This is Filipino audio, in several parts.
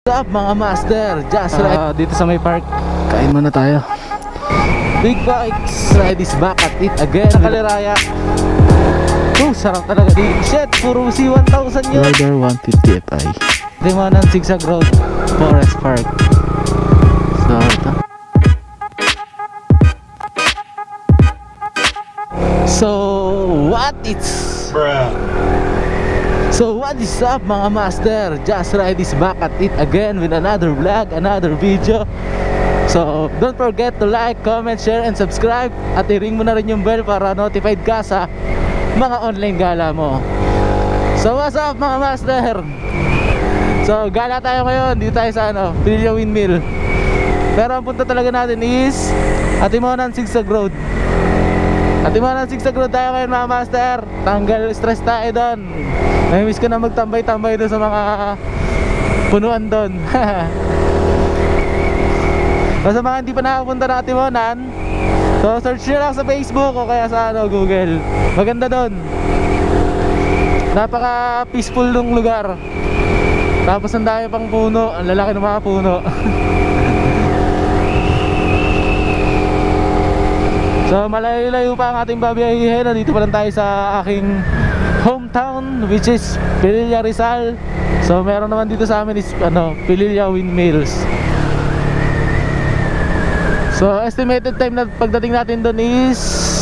What's up mga master? Just right dito sa may park. Kain muna tayo. Big bikes ride is back at it again. Nakaliraya. Sarap talaga. Shit, puro C1000 yun. Rider 150 Fi. Atimonan Zigzag Road, Forest Park. So ito. So what is up mga master? Just Ride is back at it again with another vlog, another video. So don't forget to like, comment, share, and subscribe. At i-ring mo na rin yung bell para notified ka sa mga online gala mo. So what's up mga master? So gala tayo ngayon. Dito tayo sa Pililya Windmill. Pero ang punta talaga natin is Atimonan Zigzag Road. Atimonan Zigzag Road tayo ngayon mga master. Tanggal stress tayo doon. Nami-miss ko na magtambay-tambay doon sa mga punuan doon. So sa mga hindi pa nakapunta na Atimonan, so search nyo lang sa Facebook o kaya sa Google. Maganda doon. Napaka peaceful ng lugar. Tapos ang dami pang puno. Ang lalaki ng mga puno. So malayo-layo pa ang ating babiyahin. Nandito pa lang tayo sa aking hometown, which is Pililya, Rizal. So meron naman dito sa amin is Pililya Windmills. So estimated time na pagdating natin doon is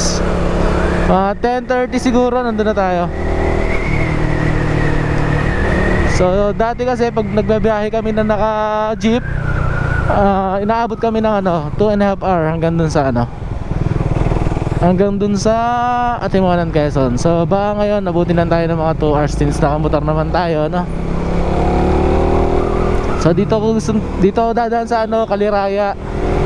10:30 siguro. Nandun na tayo. So dati kasi pag nagbabiyahe kami na naka-jeep, inaabot kami ng 2.5 hour hanggang dun sa hanggang dun sa Atimonan, Quezon. So baka ngayon nabutin lang tayo ng mga 2 hours since nakamotor naman tayo, So dito ako dadaan sa Kaliraya.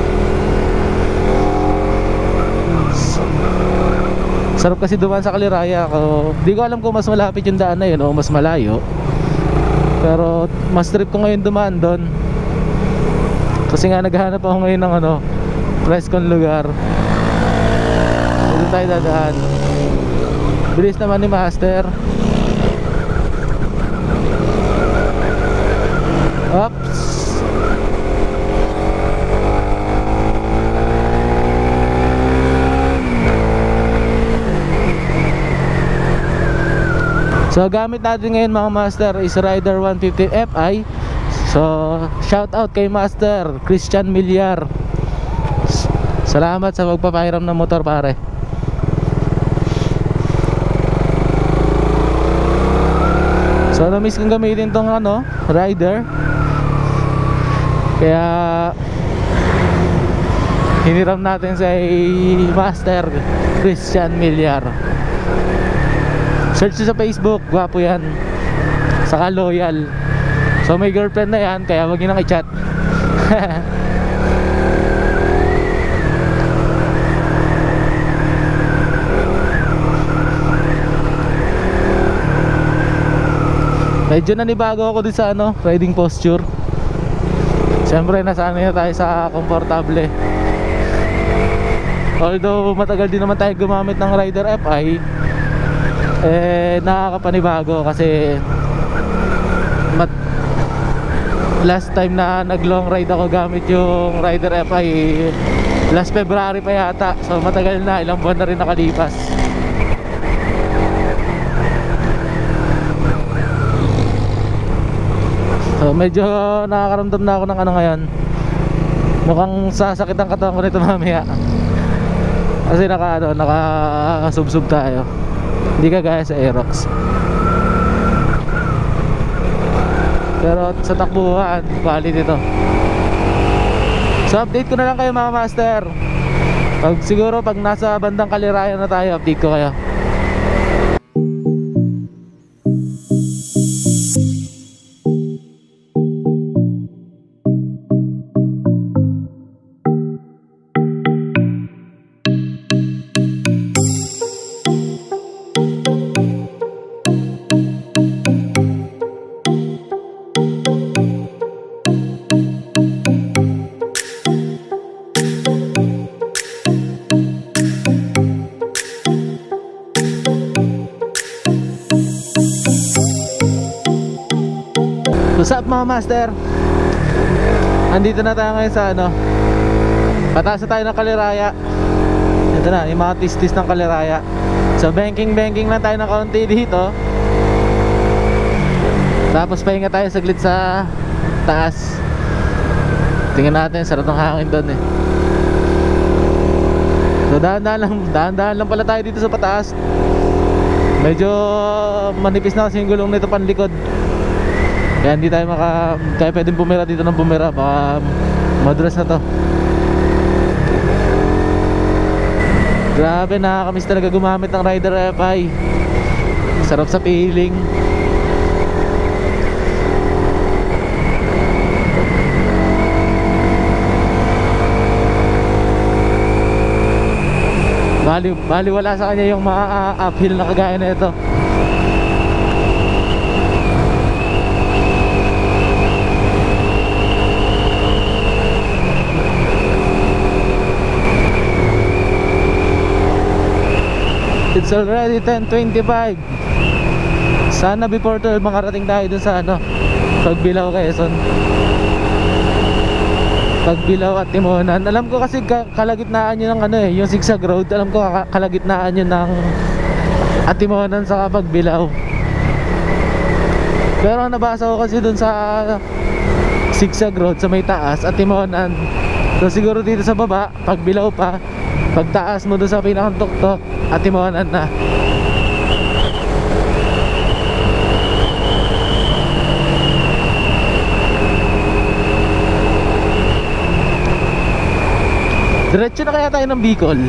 Sarap kasi dumaan sa Kaliraya. Di ko alam kung mas malapit yung daan na yun o mas malayo. Pero mas trip ko ngayon dumaan doon. Kasi nga naghahanap ako ngayon ng preskong lugar. Dito tayo dadaan. Bilis naman ni master. Oops. So gamit natin ngayon mga master is Rider 150 Fi. So shout out kay Master Christian Milyar. Salamat sa pagpapahiram ng motor pare. So na-miss kong gamitin tong Rider. Kaya hiniram natin sa Master Christian Milyar. Search sa Facebook, gwapo yan. Saka loyal. So may girlfriend na yan, kaya wag nyo nang i-chat. Medyo nanibago ako din sa riding posture. Siyempre nasanay na tayo sa komportable. Although matagal din naman tayo gumamit ng Rider Fi, nakakapanibago kasi last time na nag long ride ako gamit yung Rider Fi last February pa yata. So matagal na, ilang buwan na rin nakalipas. So medyo nakakaramdam na ako ng ngayon. Mukhang sasakit ang katawan ko nito mamaya. Kasi nakasubsub tayo. Hindi kagaya sa Aerox. Pero sa takbuhan, quality to. So update ko na lang kayo mga master. Siguro pag nasa bandang Kaliraya na tayo, update ko kayo. What's up mga master? Andito na tayo ngayon sa ano, pataas na tayo ng Kaliraya. Ito na, yung mga tis-tis ng Kaliraya. So banking lang tayo ng kaunti dito. Tapos pahinga tayo saglit sa taas. Tingnan natin, sarap ng hangin doon eh. So dahan-dahan lang pala tayo dito sa pataas. Medyo manipis na kasi yung gulong nito panlikod. Kaya hindi tayo kaya pwedeng bumira dito ng bumira. Baka madulas na to. Grabe, nakakamiss talaga gumamit ng Rider FI. Sarap sa feeling. Bali wala sa kanya yung mga uphill na kagaya na ito. It's already 10:25. Sana before 12 makarating tayo dun sa ano, Pagbilao, Quezon. Pagbilao at Atimonan. Alam ko kasi kalagitnaan yun ng ano eh, yung Zigzag Road. Alam ko kalagitnaan yun ng Atimonan sa Pagbilao. Pero nabasa ko kasi dun sa Zigzag Road sa may taas, Atimonan. So siguro dito sa baba, Pagbilao pa. Pagtaas mo dun sa pinakang tuktok, Atimonan na. Diretso na kaya tayo ng Bicol.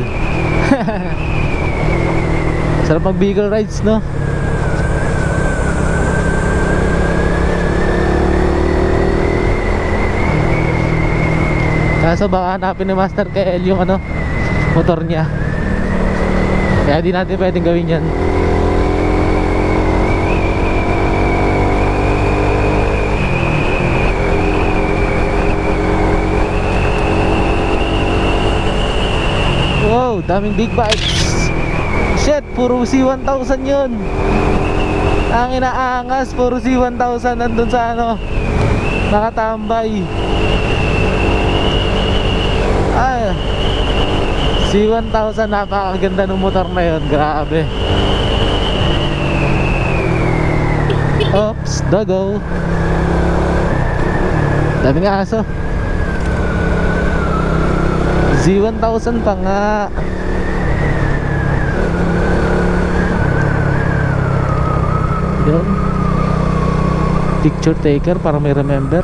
Sarap mag Bicol rides, no? Kaso baka hanapin ni Master KL yung ano, motor niya. Kaya di natin pwedeng gawin yan. Wow, daming big bikes. Shit, puro C1000 yun. Ang inaangas, puro C1000 nandun sa ano, nakatambay. Ay, C1000, napakaganda ng motor na yun. Grabe. Oops, doggo. Daming aso. Z1000 pa nga. Yun. Picture taker para may remember.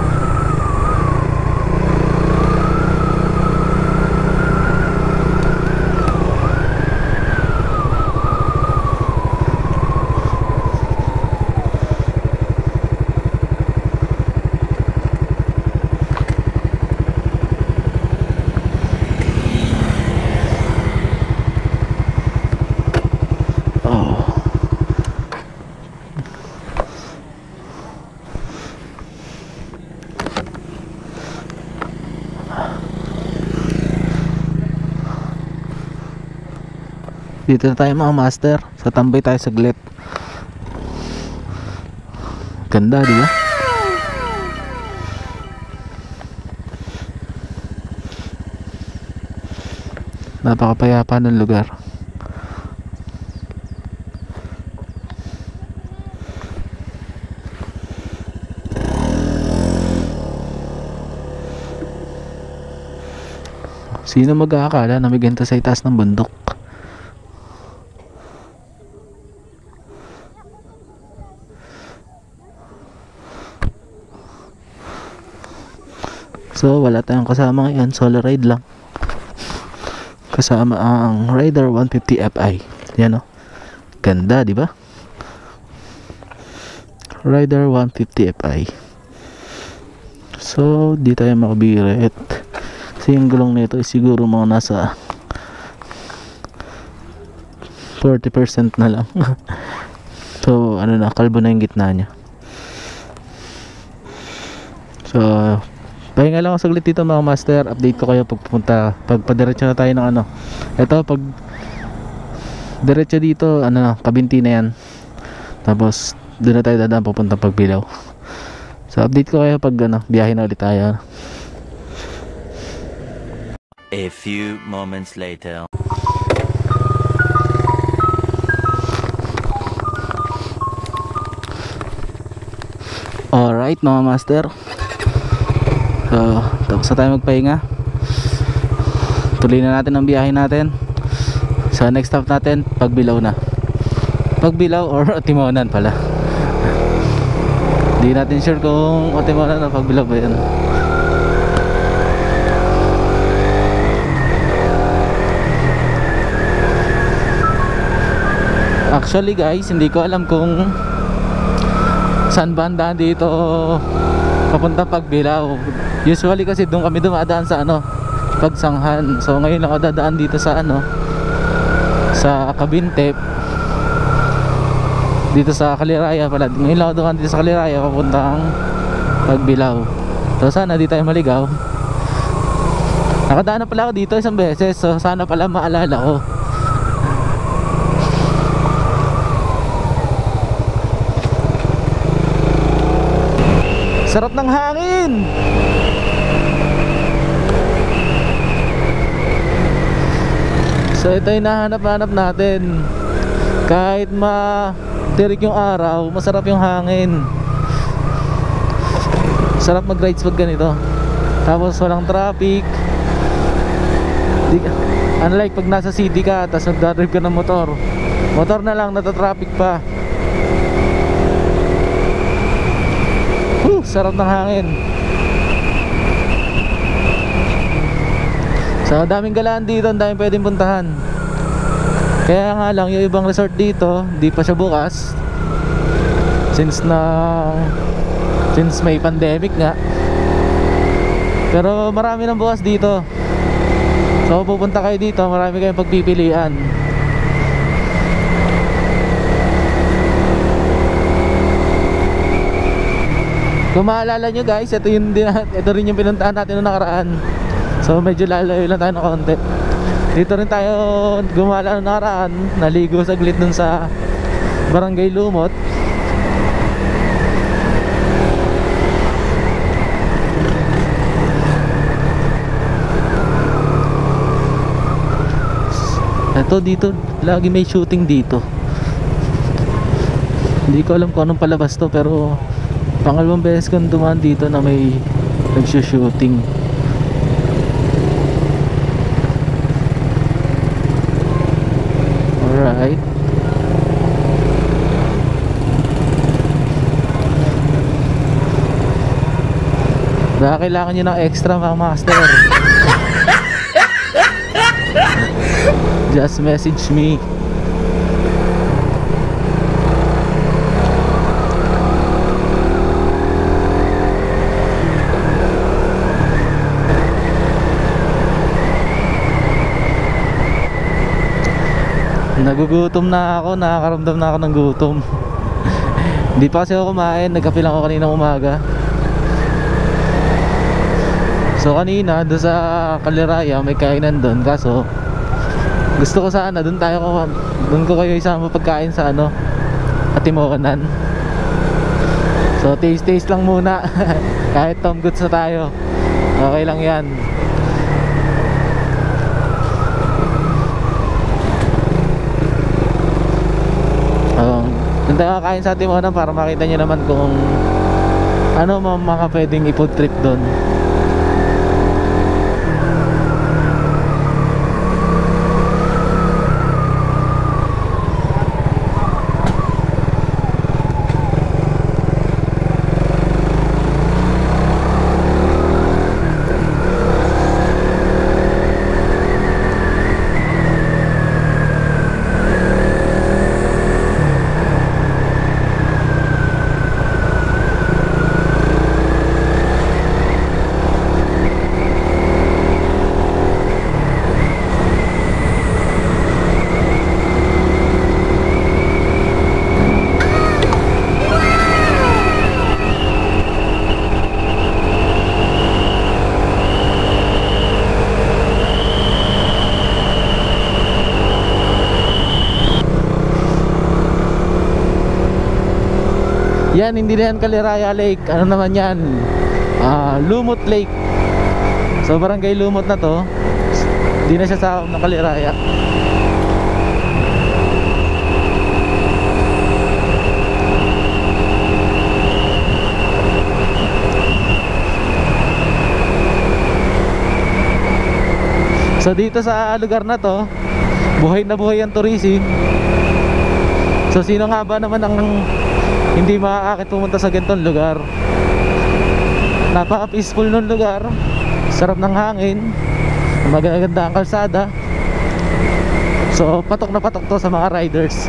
Dito na tayo mga master. Sa tambay tayo saglit. Ganda, di ba? Napakapayapa ng lugar. Sino mag-aakala na may ganito sa itaas ng bundok? So wala tayong kasama ngayon, solo ride lang. Kasama ang Rider 150 Fi. Yan o. Ganda, di ba? Rider 150 Fi. So di tayo makabirit. Kasi yung gulong nito is siguro mga nasa 40% na lang. So ano na, kalbo na yung gitna nya. So pahinga lang ako saglit dito mga master. Update ko kayo pagpadiretso na tayo ng ano. Ito pag diretso dito, ano na, Kabinti na yan. Tapos doon na tayo dadaan papunta Pagbilao. So So update ko kayo pag biyahe na ulit tayo. A few moments later. Alright mga master, so tapos na tayo magpahinga. Tuloy na natin ang biyahe natin. So next stop natin Pagbilao na. Pagbilao or Atimonan pala. Hindi natin sure kung Atimonan o Pagbilao ba yan. Actually guys, hindi ko alam kung saan ba ang daan dito papunta Pagbilao. Usually kasi doon kami dumadaan sa Pagsanghan. So ngayon lang ako dadaan dito sa sa Kabintep, dito sa Kaliraya pala. Ngayon lang ako dumaan dito sa Kaliraya papuntang Pagbilao. So sana di tayo maligaw. Nakadaan na pala ako dito isang beses, so sana pala maalala ko. Sarap ng hangin. So ito yung nahanap-hanap natin. Kahit matirik yung araw, masarap yung hangin. Sarap mag-rides pag ganito. Tapos walang traffic. Unlike pag nasa city ka, tapos nagdadrive ka ng motor. Motor na lang, natatraffic pa. Sarap ng hangin. So daming galaan dito, ang daming pwedeng puntahan. Kaya nga lang yung ibang resort dito di pa siya bukas, since may pandemic nga. Pero marami nang bukas dito. So pupunta kayo dito, marami kayong pagpipilian. Kung maalala nyo guys, ito rin yung pinuntahan natin noong nakaraan. So medyo lalayo lang tayo ng konti. Dito rin tayo gumala noong nakaraan. Naligo saglit dun sa Barangay Lumot. Ito dito, lagi may shooting dito. Hindi ko alam kung anong palabas to, pero pangalawang beses kong dumaan dito na may nagsushooting. Alright. Baka kailangan nyo ng extra mga master. Just message me. Nagugutom na ako, nakakaramdam na ako ng gutom. Hindi pa kasi ako kumain, nagkape lang ako kaninang umaga. So kanina doon sa Kaliraya may kainan doon, kaso gusto ko sana doon ko kayo isama pagkain sa Atimonan. So taste lang muna. Kahit Tom Goods na tayo, okay lang yan. Doon tayo kakain sa Atimonan para makita nyo naman kung ano mga pwedeng i-food trip doon. Yan, hindi na yan Kaliraya Lake. Ano naman yan? Lumot Lake. So barangay Lumot na to. Hindi na siya sakop ng Kaliraya. So dito sa lugar na to, buhay na buhay ang tourism. So sino nga ba naman ang hindi maaakit pumunta sa ganitong lugar? Napaka-peaceful ng lugar, sarap ng hangin, magaganda ang kalsada. So patok na patok to sa mga riders.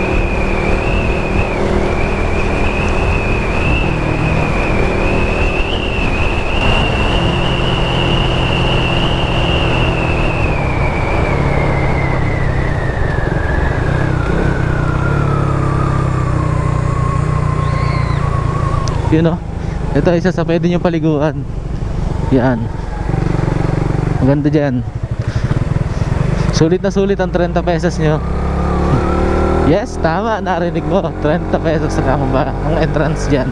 Yun o, ito isa sa pwede nyo paliguan. Yan, maganda dyan. Sulit na sulit ang 30 pesos nyo. Yes, tama, narinig mo, 30 pesos sa kamba ang entrance dyan.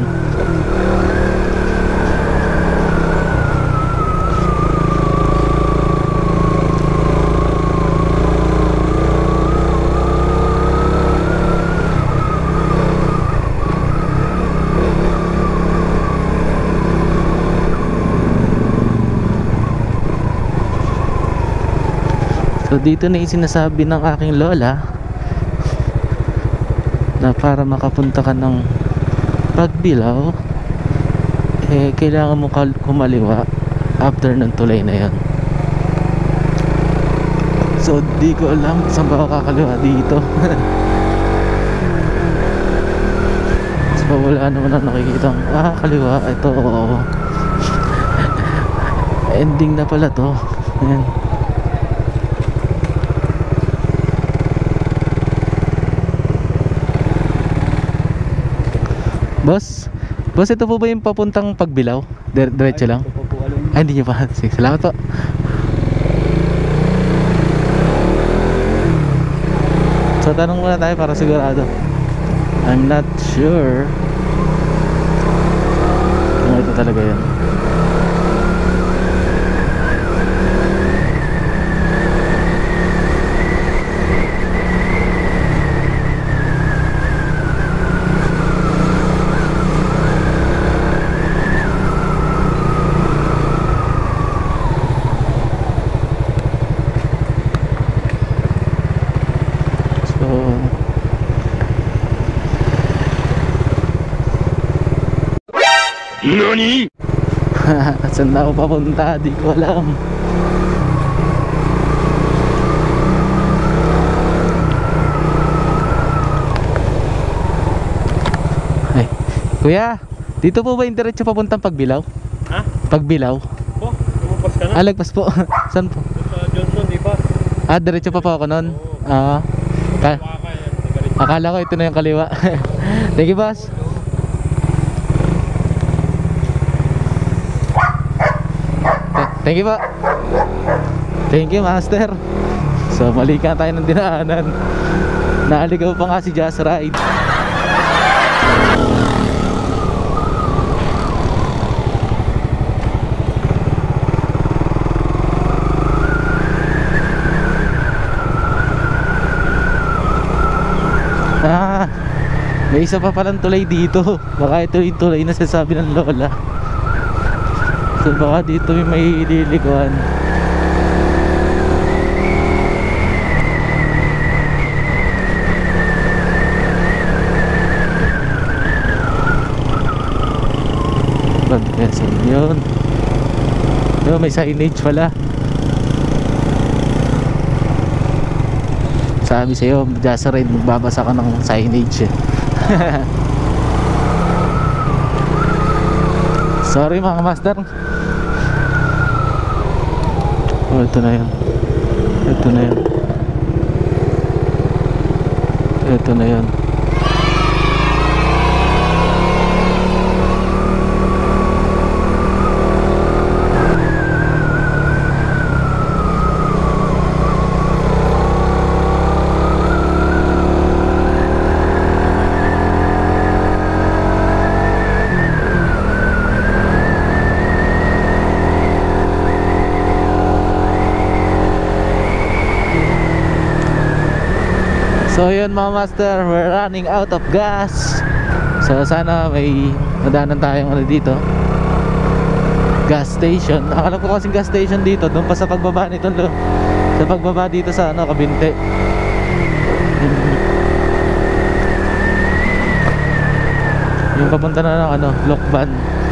So dito na sinasabi ng aking lola na para makapunta ka ng Pagbilao, eh kailangan mo kumaliwa after ng tulay na yan. So di ko alam saan ba ako kakaliwa dito. So wala naman na nakikita kaliwa. Ito, oo. Ending na pala to. Ayan. Boss, ito po ba yung papuntang Pagbilao? Diretso lang? Ay, hindi nyo pa. Sige, salamat po. So, tanong muna tayo para sigurado. I'm not sure kung ito talaga yan. NANI?! Saan na ako papunta? Di ko alam. Ay, kuya, dito po ba yung diretso papuntang Pagbilao? Ha? Pagbilao? Po, lumabas ka na? Lagpas po. Saan po? Sa Johnson, di ba? Diretso pa po ako nun? Oo. Akala ko ito na yung kaliwa. Thank you, boss. Thank you po. Thank you, master. So mali ka tayo ng dinaanan. Naaligaw pa nga si Just Ride. May isa pa palang tulay dito. Baka ito yung tulay na sasabi ng lola. So baka dito may ililikuan. Quezon yun. Pero may signage pala. Sabi sa'yo, Just Ride, magbabasa ka ng signage. Sorry mga master. Oh, ito na yun. Ito na yun. Ito na yun. So yun mga master, we're running out of gas. So sana may madaanan tayong ano dito, gas station. Akala ko kasing gas station dito doon pa sa pagbaba nito, sa pagbaba dito sa ano, Kabinte. Yung papunta na ng ano, Lokban.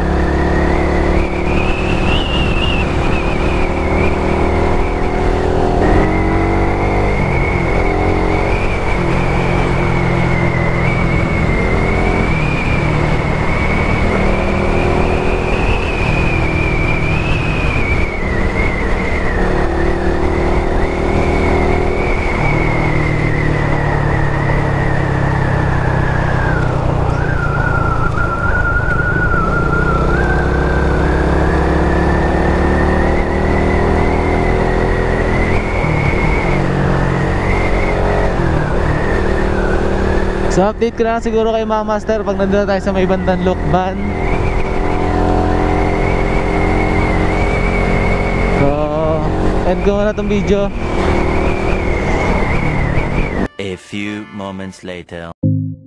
So update ko na lang siguro kay mga master pag nandun na tayo sa may bandang Lokban. So end ko na itong video. A few moments later.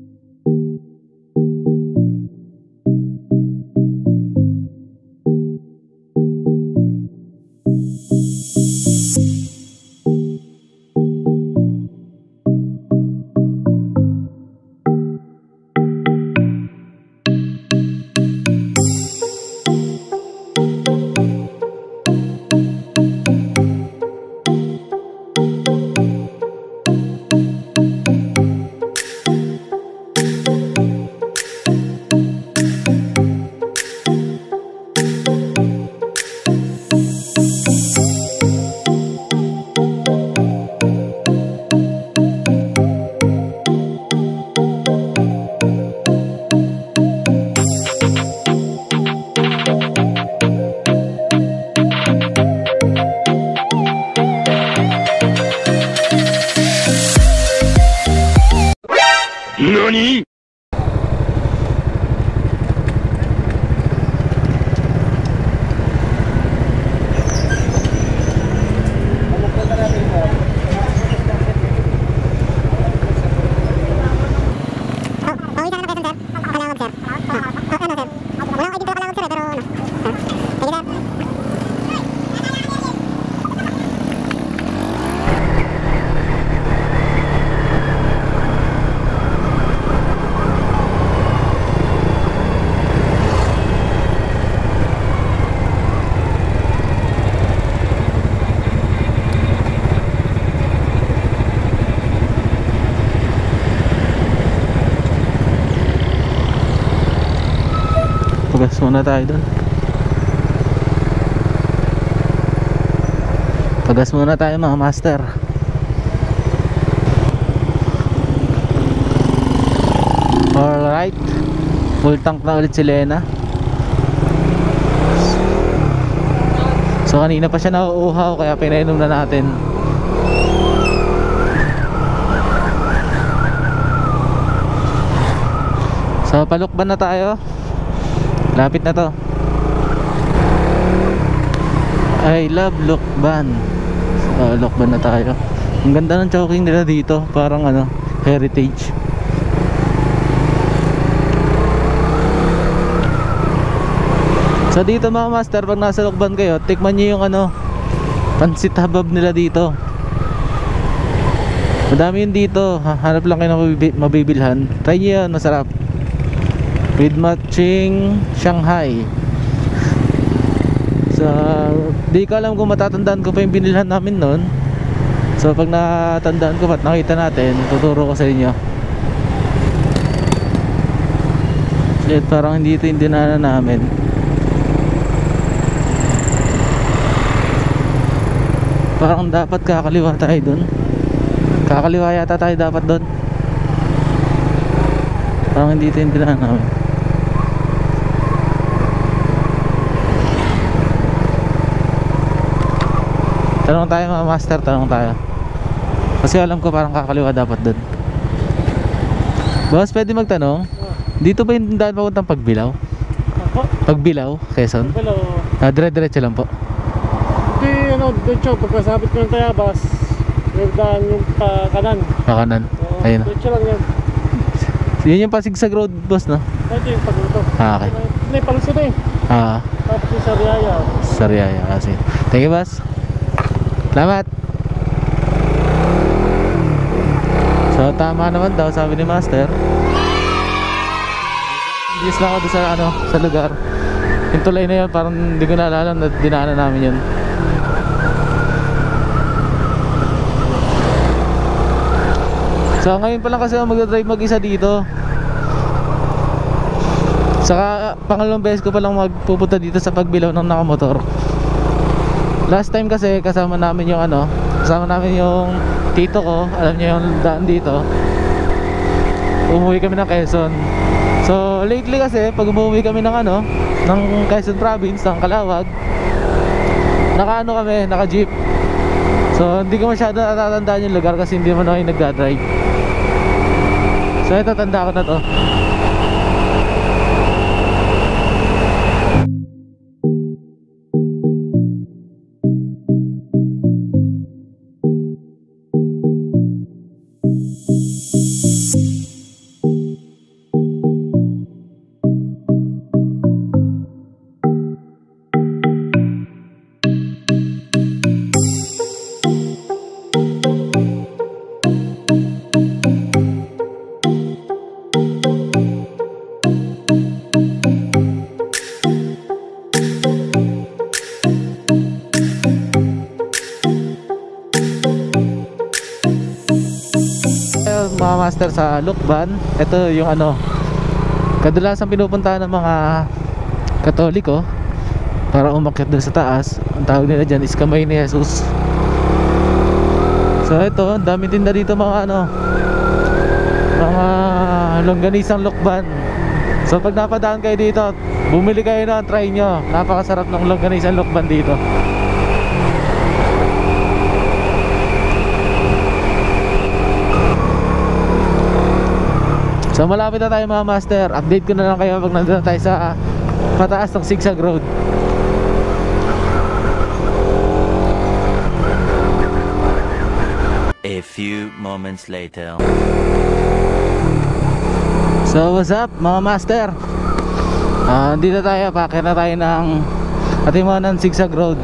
NANI?! Pagas muna tayo doon. Pagas muna tayo mga master. Alright, full tank na ulit si Lena. So kanina pa siya nauuhaw kaya pinainom na natin. So palukban na tayo. Lapit na to. I love Lokban. So Lokban na tayo. Ang ganda ng choking nila dito, parang ano, heritage. So dito mga master, pag nasa Lokban kayo, tikman nyo yung ano, pansit habab nila dito. Madami yun dito. Hanap lang kayo ng mabibilhan. Try nyo yun, masarap. With matching Shanghai. So di ko alam kung matatandaan ko pa yung binilhan namin noon. So pag natandaan ko at nakita natin, tuturo ko sa inyo. Shit, parang hindi ito yung dinaanan namin. Parang dapat kakaliwa tayo dun. Kakaliwa yata tayo dapat dun. Parang hindi ito yung dinaanan namin. Tanong tayo mga master, tanong tayo. Kasi alam ko parang kakaliwa dapat doon. Boss, pwede magtanong? Dito ba yung daan papuntang Pagbilao? Pagbilao, Quezon? Hello. Dire-diretso lang po. Hindi, ano, diretso, pagkasabit ko ng Tayabas, may daan yung kanan. Pakanan. Oo. Ayun. Diretso lang yan. Yun yung Zigzag Road, boss, no? Ito yung pagluto. Ah, okay. Hindi, palusot eh. Ah, Tapos yung Sariaya. Sariaya kasi. Thank you, boss. Salamat. So, tama naman daw, sabi ni Master. Yes lang ako doon sa, sa lugar. Yung tulay na yun, parang hindi ko naalala na dinaanan namin yun. So ngayon pa lang kasi ako mag-drive mag-isa dito. Saka pangalawang beses ko pa lang magpupunta dito sa pagbilaw ng nakamotor. Last time kasi kasama namin yung tito ko. Alam niyo yung daan dito. Umuwi kami ng Quezon. So lately kasi pag umuwi kami ng ng Quezon province, ng Calawag, naka jeep. So hindi ko masyado natatandaan yung lugar kasi hindi naman ako yung nagdadrive. So ito, tanda ko na to. Mga master, sa Lukban, ito yung kadalasan pinupuntahan ng mga Katoliko para umakyat doon sa taas. Ang tawag nila dyan is Kamay ni Jesus. So ito, dami tinda dito mga mga longganisang Lukban. So pag napadaan kayo dito, bumili kayo na, try nyo. Napakasarap ng longganisang Lukban dito. So malapit na tayo mga master. Update ko na lang kayo pag nandun na tayo sa pataas ng Zigzag Road. A few moments later. So what's up mga master? Dito tayo, pakir na tayo ng Atimonan Zigzag Road.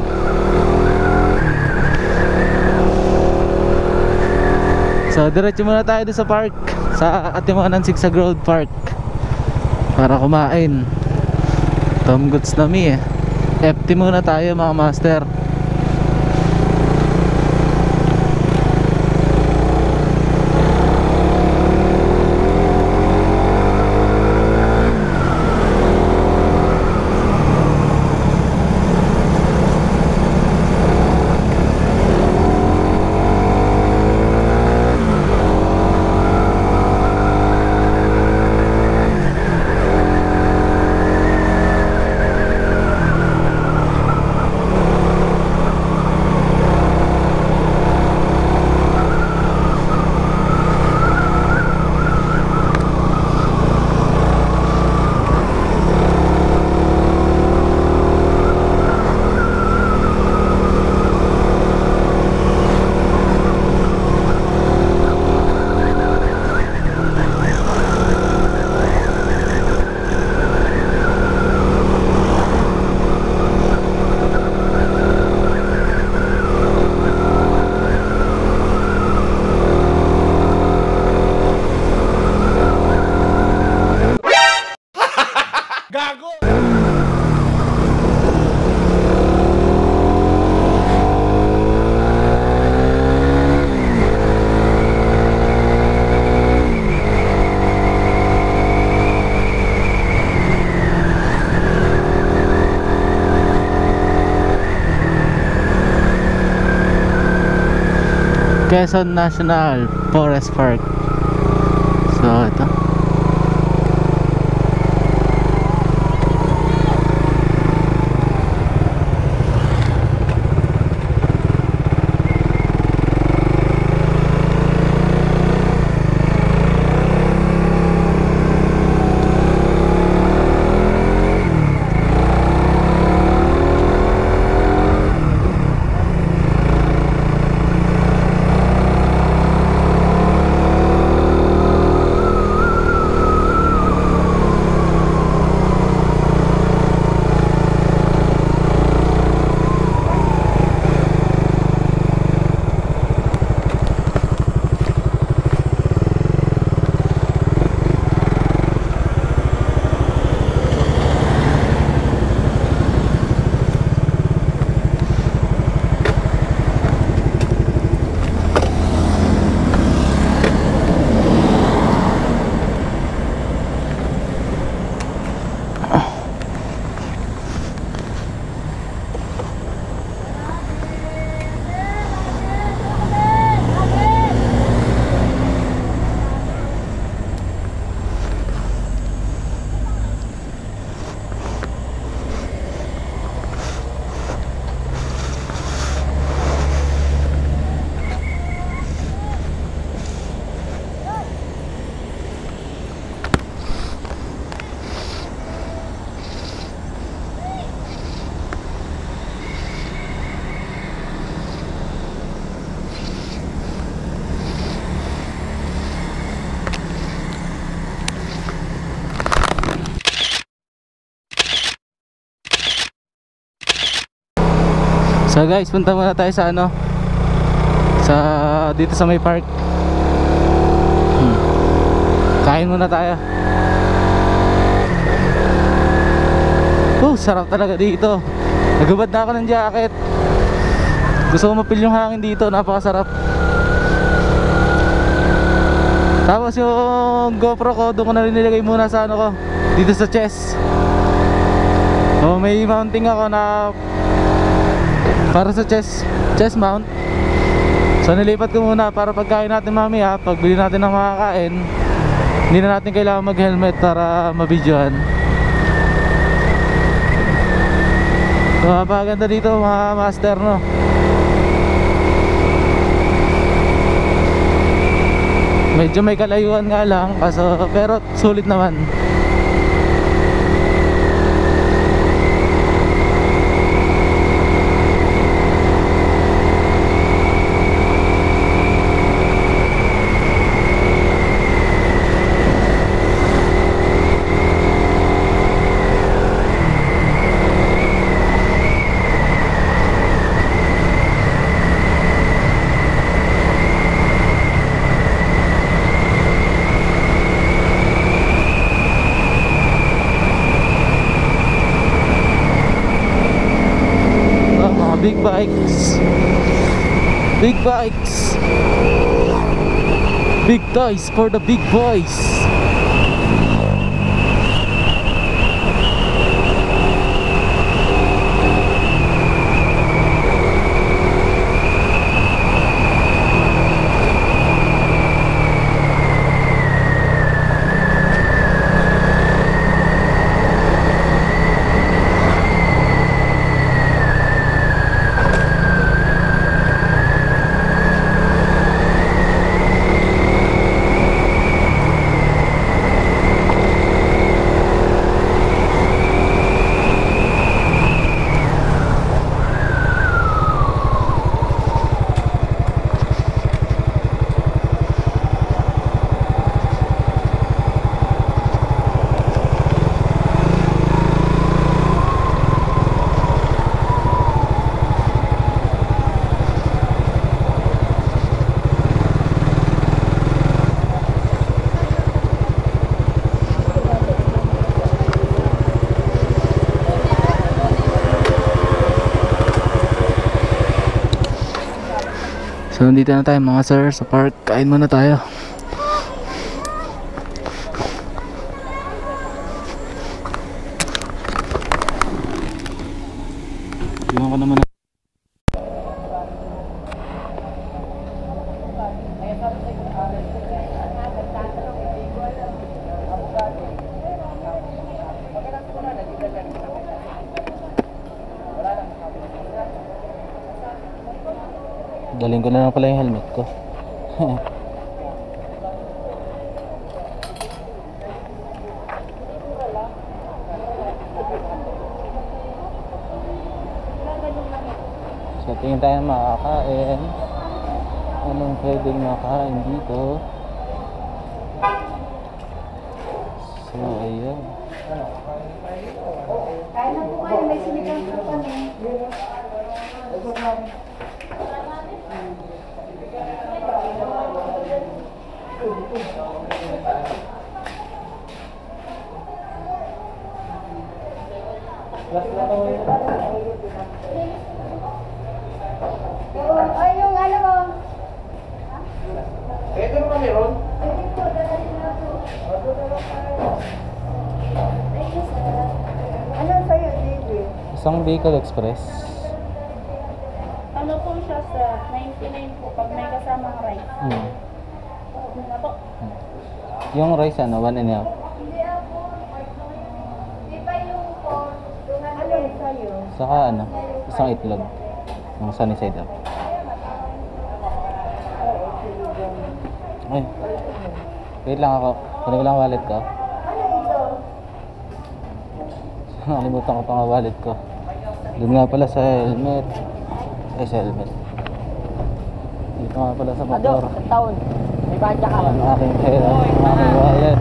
So diretso muna tayo doon sa park, sa Atimonan Zigzag Road Park, para kumain. Tom goods na mi FT muna tayo mga master. Quezon National Forest Park. So ito. So guys, punta muna tayo sa ano, sa dito sa may park. Kain muna tayo. Sarap talaga dito. Nagubad na ako ng jacket. Gusto ko mapil yung hangin dito, napakasarap. Tapos yung GoPro ko, doon ko na rin nilagay muna sa ano ko, dito sa chest. So may mounting ako na para sa chest mount. So nilipat ko muna para pagkain natin mamaya, pagbili natin ng makakain, hindi na natin kailangan mag helmet para mabidyohan. So napakaganda dito mga master, no? Medyo may kalayuan nga lang kaso, pero sulit naman. Big bikes. Big bikes. Big toys for the big boys. So nandito na tayo mga sir sa park. Kain muna tayo. Tingnan ko naman. Galing ko na lang pala yung helmet ko. So tingin tayo makakain. Anong pwedeng makain dito? So ayun. Kaya na po kayo, may sinigang po kami. Ay, yung ano mo? Ito mo kami ron? Ano sa'yo, Gigi? Isang Bicol Express. Ano po siya sa 99 po pag may kasamang rice. Ano na po? Yung rice ano, 1 and a half. Hindi ako. Di ba yung po? Ano yung sa'yo? Saka ano, isang itlog. Yung sunny side up. Ay, wait lang ako. Kunin ko lang wallet ko. Ano ito? Nakalimutan ko pa nga wallet ko. Doon nga pala sa helmet. Ay, sa helmet. Dito nga pala sa motor. Taon. May badya ka. Ang aking pera, ang aking wallet.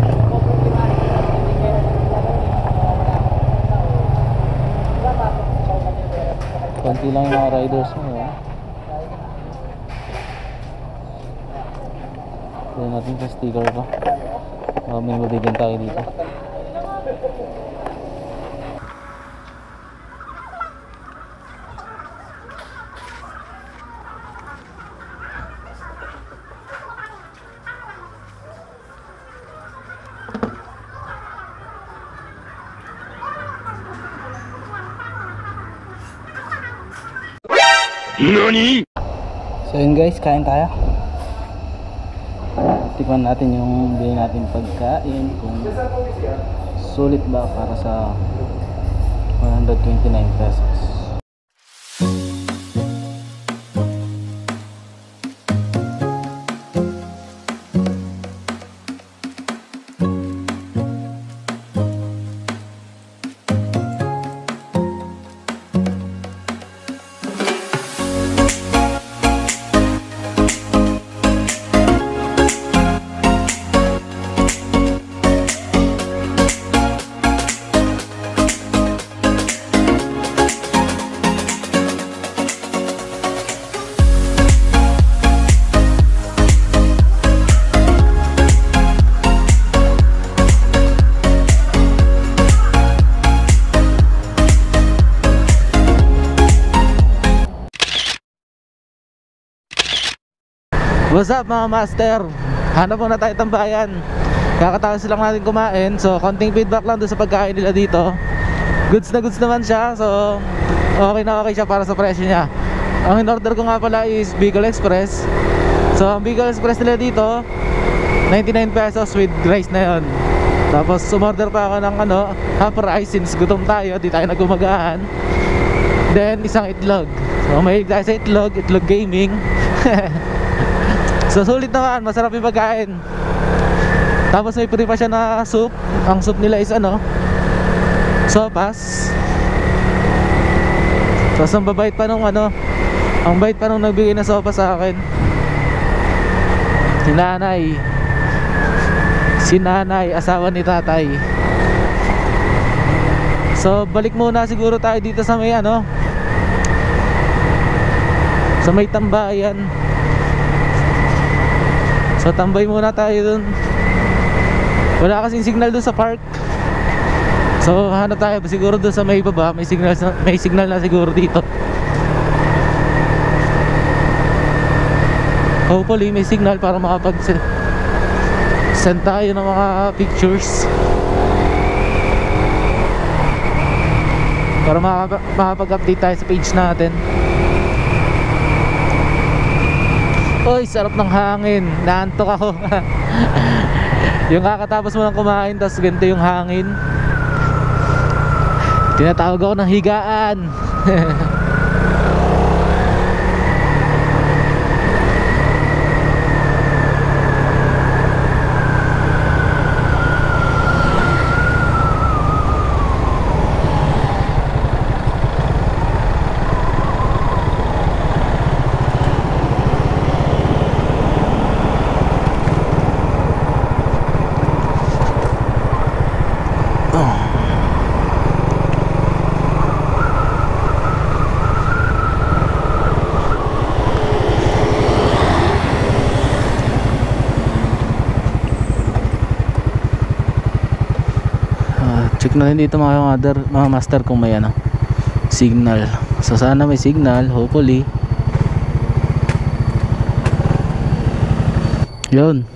Konti lang yung mga riders ngayon. Tignan natin sa sticker ko. May mabigyan tayo dito. NANI?! So yun guys, kain tayo. Tikman natin yung bilhin natin pagkain, kung sulit ba para sa 129 pesos. What's up mga master? Hanap muna tayo tambayan. Kakatapos lang natin kumain. So konting feedback lang doon sa pagkain nila dito. Goods na goods naman siya. So okay na okay siya para sa presyo niya. Ang in-order ko nga pala is Bicol Express. So ang Bicol Express nila dito 99 pesos with rice na yon. Tapos umorder pa ako ng half rice since gutom tayo, di tayo nagumagahan. Then isang itlog. So mahilig tayo sa itlog gaming. So sulit naman, masarap yung pagkain. Tapos may free pa siya na soup. Ang soup nila is sopas. Tapos ang babait pa nung ang bait pa nung nagbigay na sopas sa akin. Si nanay, asawa ni tatay. So balik muna siguro tayo dito sa may sa may tambayan. So tambay muna tayo dun. Wala kasing signal dun sa park. So hanap tayo siguro dun sa may baba. May signal na siguro dito. Hopefully may signal para makapag-send tayo ng mga pictures, para makapag-update tayo sa page natin. Oy, sarap ng hangin. Naantok ako. Yung kakatapos mo lang kumain, tapos ganito yung hangin. Tinatawag ako ng higaan. Check na rin dito mga master kung may signal. So sana may signal, hopefully. Yun,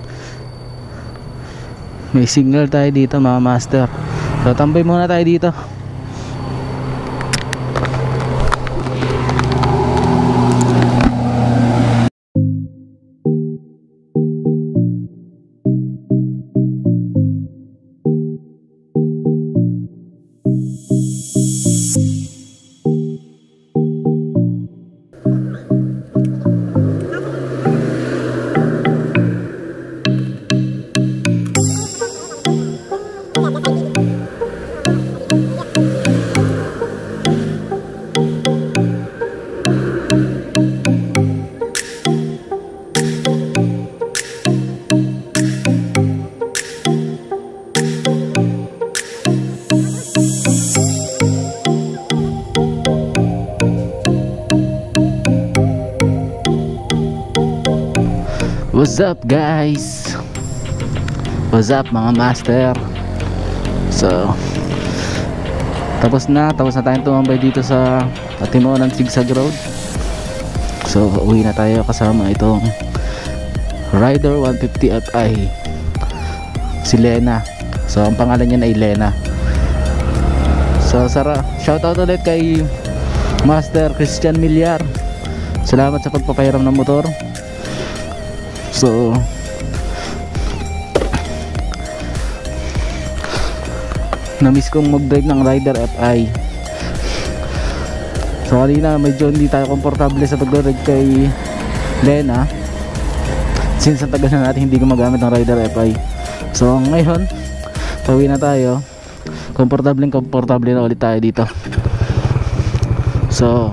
may signal tayo dito mga master. So tambay muna tayo dito. What's up guys? What's up mga master? So tapos na tayong tumambay dito sa Atimonan Zigzag Road. So uwi na tayo kasama itong Rider 150 Fi, si Lena. So ang pangalan niya ay Lena. So shoutout ulit kay Master Christian Milyar. Salamat sa pagpapahiram ng motor. So na-miss kong mag-drive ng Rider Fi. So kanina medyo hindi tayo komportable sa pag-drive kay Lena, since ang tagal na natin hindi gumagamit ng Rider Fi. So ngayon pauwi na tayo, komportable na ulit tayo dito. So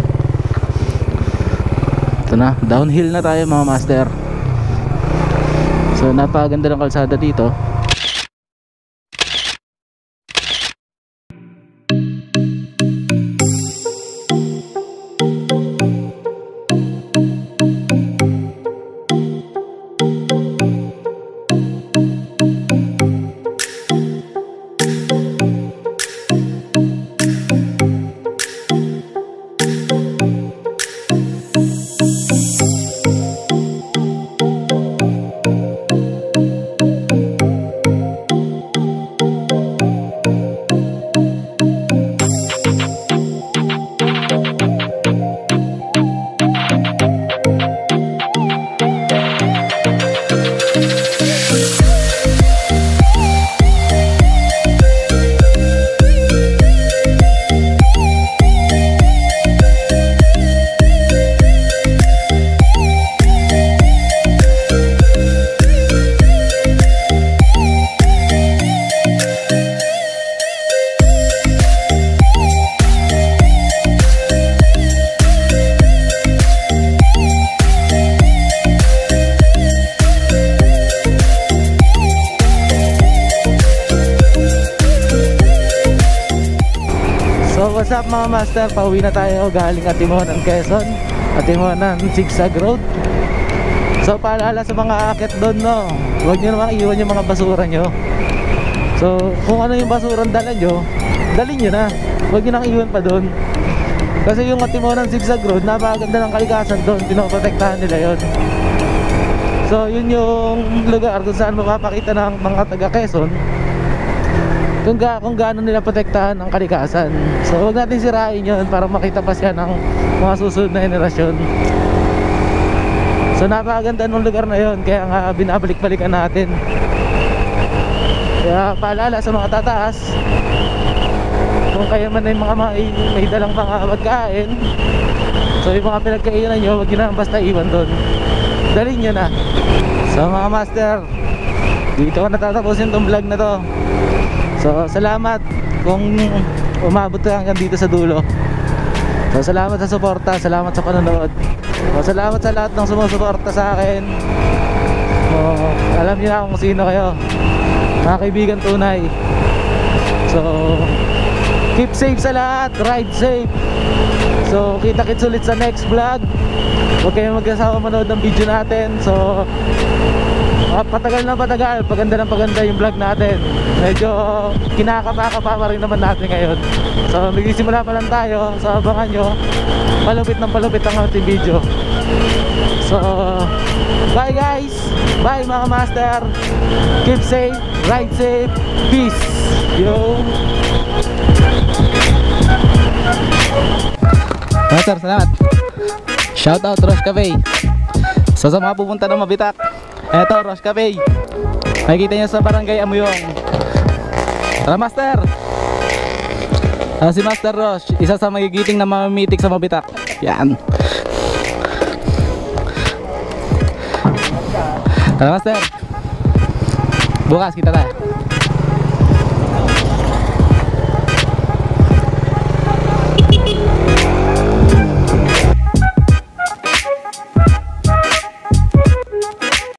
ito na, downhill na tayo mga master. So napakaganda ng kalsada dito. What's up mga master, pauwi na tayo galing Atimonan, Quezon, Atimonan Zigzag Road. So paalala sa mga aakyat doon, no, huwag nyo namang iwan yung mga basura nyo. So kung ano yung basura dala nyo, dalhin nyo na, huwag nyo nang iwan pa doon. Kasi yung Atimonan Zigzag Road, napakaganda ng kalikasan doon, pinoprotektahan nila yon. So yun yung lugar kung saan mapapakita ng mga taga Quezon kung gaano nila protektahan ang kalikasan. So huwag natin sirain yun para makita pa siya ng mga susunod na henerasyon. So napakaganda ng lugar na yun, kaya nga binabalik-balikan natin. Kaya paalala sa mga tataas, kung kayo man ay mga may dalang mga pagkain, so yung mga pinagkainan nyo, huwag nyo na basta iwan doon, dalhin nyo na. So mga master, dito ko natatapusin itong vlog na to. So salamat kung umabot ka hanggang dito sa dulo. So salamat sa suporta, salamat sa panonood. So salamat sa lahat ng sumusuporta sa akin. So alam niyo na kung sino kayo, mga kaibigan tunay. So keep safe sa lahat, ride safe. So kita-kits ulit sa next vlog. Huwag kayong magkasawa manood ng video natin. So patagal na patagal, paganda ng paganda yung vlog natin. Medyo kinakapa-kapa pa rin naman natin ngayon. So magsisimula pa lang tayo. So abangan nyo, palupit ng palupit ang ating video. So bye guys, bye mga master. Keep safe, ride safe, peace. Yo master, salamat. Shout out Rosh Cafe. So sa mga pupunta ng Mabitak, eto Rosh Cafe, makikita nyo sa barangay Amuyong. Tara master. Si Master Rosh, isa sa magigiting na mamimitik sa Mabitak. Yan. Tara master, bukas kita tayo.